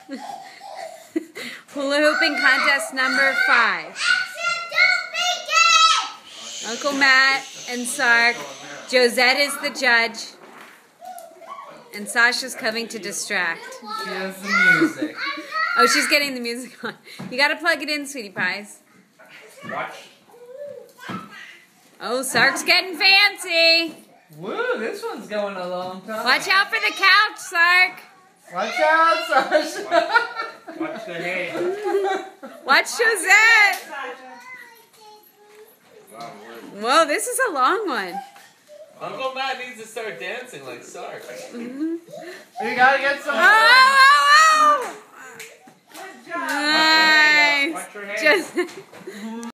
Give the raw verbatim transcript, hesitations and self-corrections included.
Hula hooping contest number five. Uncle Matt and Sark. Josette is the judge. And Sasha's coming to distract. She has the music. Oh, she's getting the music on. You gotta plug it in, sweetie pies. Watch. Oh, Sark's getting fancy. Woo, this one's going a long time. Watch out for the couch, Sark. Watch out, Sasha. Watch, watch the head. Watch Josette. Whoa, this is a long one. Uncle Matt needs to start dancing like Sark. Mm-hmm. You gotta get some. Oh, oh, oh. Good job. Nice. Watch your head. Just